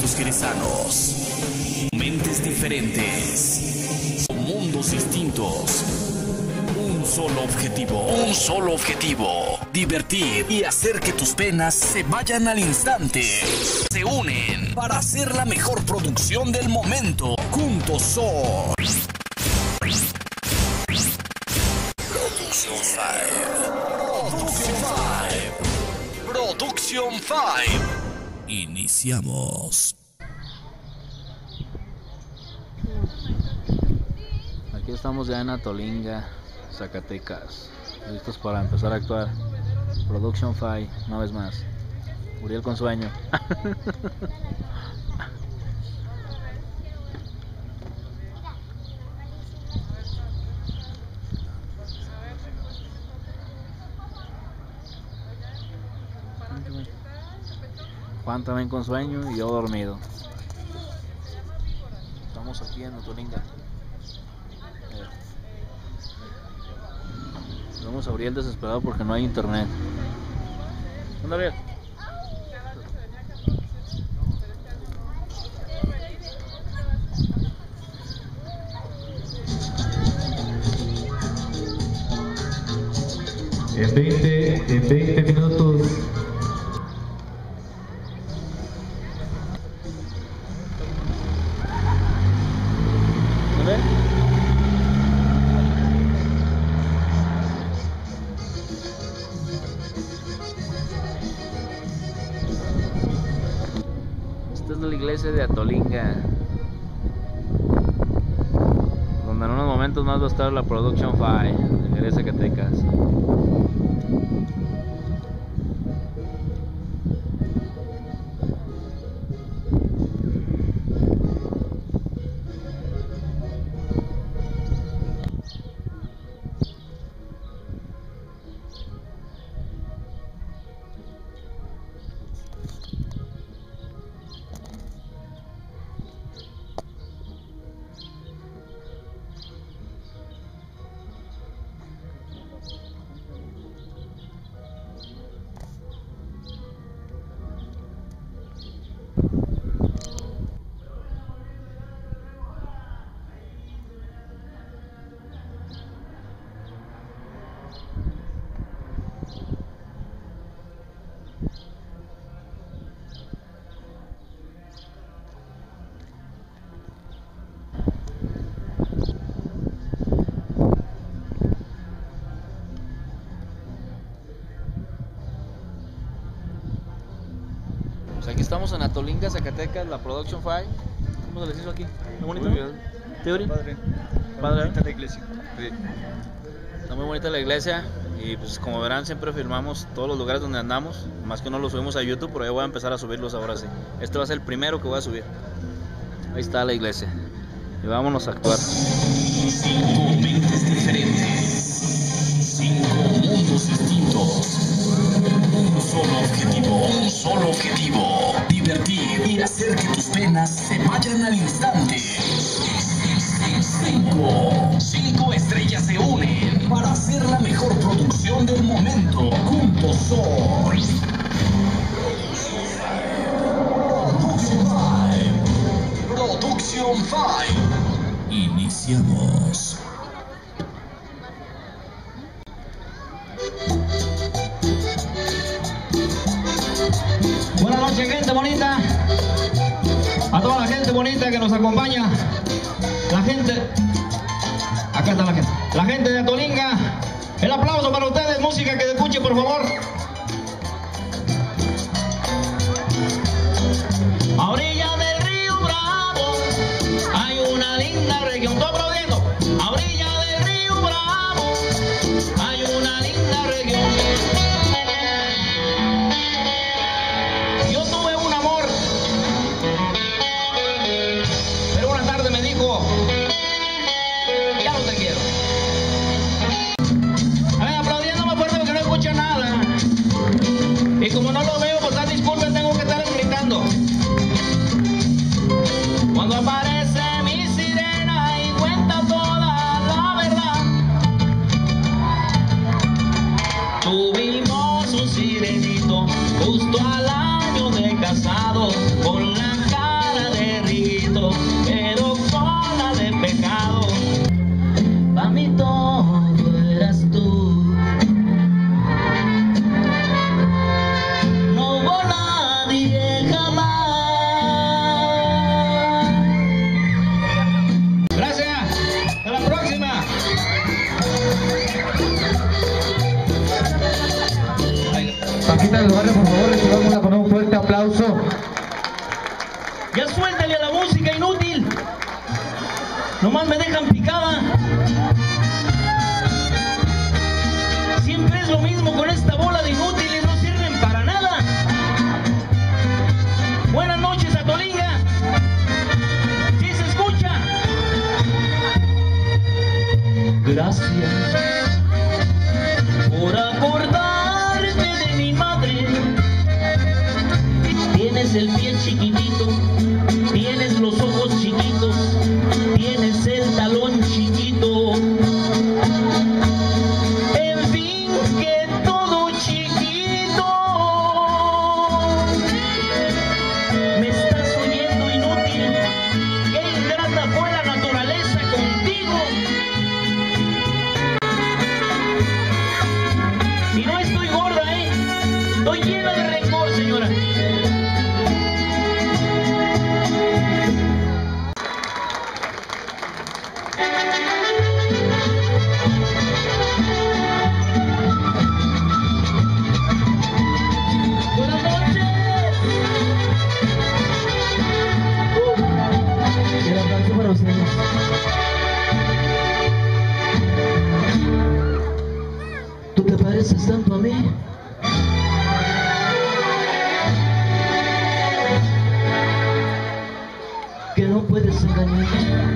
talentos jerezanos. Mentes diferentes. Mundos distintos. Un solo objetivo. Divertir y hacer que tus penas se vayan al instante. Se unen para hacer la mejor producción del momento. Juntos son Production 5. Iniciamos. Aquí estamos ya en Atolinga, Zacatecas, listos para empezar a actuar. Production 5, una vez más. Uriel con sueño. Juan también con sueño y yo dormido. Estamos aquí en Atolinga. Vamos a Uriel desesperado porque no hay internet. ¿Dónde, Uriel? En 20 minutos. ¿Dónde? Esta es la iglesia de Atolinga, donde en unos momentos más va a estar la Production 5 de Jerez, Zacatecas. Pues aquí estamos en Atolinga, Zacatecas, la Production 5. ¿Cómo se les hizo aquí? ¿Muy bonito? Muy bien. ¿Teoría? Padre. Padre. Bonita la iglesia. Sí. Está muy bonita la iglesia y pues como verán siempre filmamos todos los lugares donde andamos, más que no los subimos a YouTube, pero ya voy a empezar a subirlos ahora sí. Este va a ser el primero que voy a subir. Ahí está la iglesia y vámonos a actuar. 5 mentes diferentes. 5 mundos distintos. Un solo objetivo. Divertir y hacer que tus penas se vayan al instante. 5 estrellas se unen para hacer la mejor producción del momento. Juntos son Production 5. Iniciamos. Buenas noches, gente bonita. A toda la gente bonita que nos acompaña. La gente. Acá está la gente. La gente de Atolinga. El aplauso para ustedes. Música que escuchen, por favor. A orilla del río Bravo hay una linda región. ¿Todo aplaudiendo? A orilla del río Bravo hay una linda región. Yo tuve un amor, pero una tarde me dijo, ya no te quiero. A ver, aplaudiendo más fuerte porque no escucha nada. Paquita del barrio, por favor, recibámosla con un fuerte aplauso. Ya suéltale a la música, inútil. Nomás me dejan picada. Siempre es lo mismo con esta bola de inútiles, no sirven para nada. Buenas noches, Atolinga. ¿Sí se escucha? Gracias por acordarte de mi madre. Tienes el pie chiquitito, tienes los ojos chiquitos, tienes el talón chiquito. En fin, que todo chiquito. Me estás oyendo, inútil. Qué ingrata fue la naturaleza contigo. Y no estoy gorda, estoy llena de rencor, señora. Buenas noches. El aplauso para ustedes. ¿Tú te pareces tanto a mí? Que no puedes engañarme.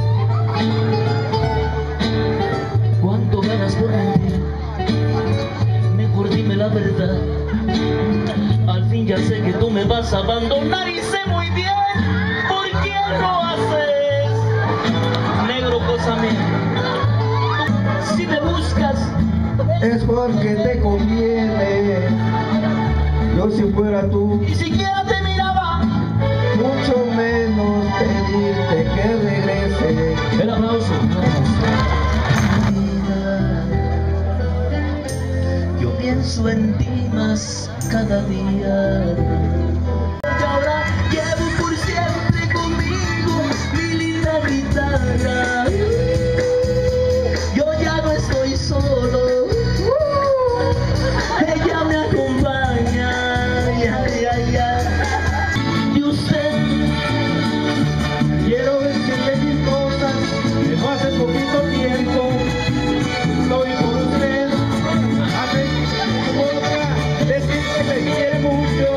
¿Cuánto ganas por mentir? Mejor dime la verdad. Al fin ya sé que tú me vas a abandonar y sé muy bien por quién lo haces. Negro, cosa mía. Si me buscas Es porque te conviene. Yo si fuera tú, ni siquiera te miraba. mucho menos pedirte que regrese. El aplauso. Yo pienso en ti más cada día. Y ahora llevo por siempre conmigo mi linda guitarra. Yo ya no estoy solo. Ella me acompaña. Y usted, Quiero decirle mis cosas que no hace poquito tiempo estoy por usted. Hace otra, decir que me quiere mucho.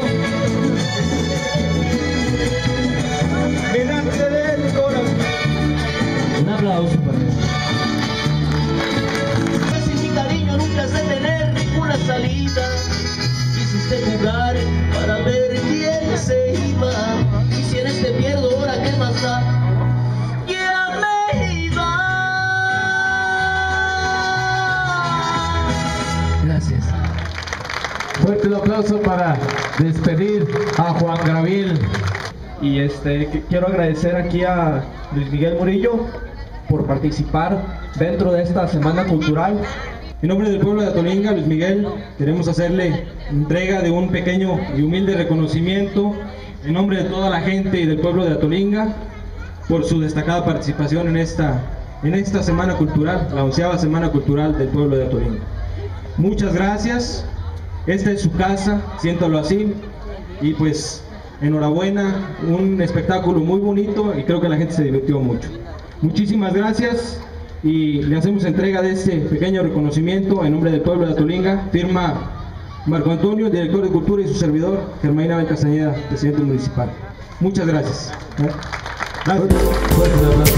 Me nace del corazón. un aplauso para él. Sin mi cariño nunca sé tener ninguna salida. Quisiste jugar para ver quién se iba. Y si en este pierdo, ahora qué más da. Ya me iba. Gracias. Fuerte el aplauso para despedir a Juan Gabriel. Y quiero agradecer aquí a Luis Miguel Murillo por participar dentro de esta semana cultural. En nombre del pueblo de Atolinga, Luis Miguel, queremos hacerle entrega de un pequeño y humilde reconocimiento en nombre de toda la gente y del pueblo de Atolinga por su destacada participación en esta semana cultural, la 11ª semana cultural del pueblo de Atolinga. Muchas gracias, esta es su casa, siéntalo así, y pues enhorabuena, un espectáculo muy bonito y creo que la gente se divirtió mucho. Muchísimas gracias y le hacemos entrega de este pequeño reconocimiento en nombre del pueblo de Atolinga. Firma Marco Antonio, director de Cultura, y su servidor, Germaina Castañeda, presidente municipal. Muchas gracias. Gracias.